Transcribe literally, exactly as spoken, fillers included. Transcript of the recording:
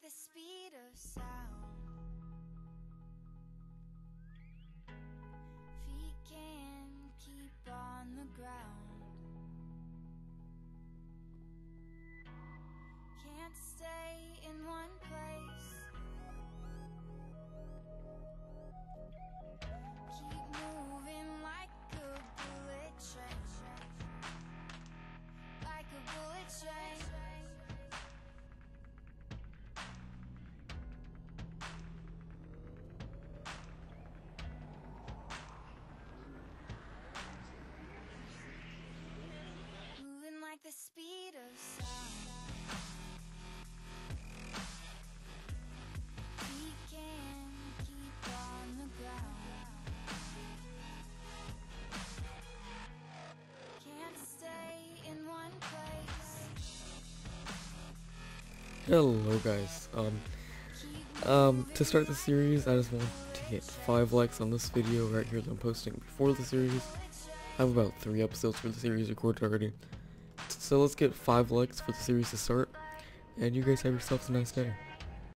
the speed of sound. Feet can keep on the ground. Can't stay in one place. Keep moving like a bullet train. Like a bullet train. Moving like the speed of sound. We can keep on the ground. Can't stay in one place. Hello guys, um, um, to start the series, I just want to hit five likes on this video right here that I'm posting before the series. I have about three episodes for the series recorded already, so let's get five likes for the series to start, and you guys have yourselves a nice day.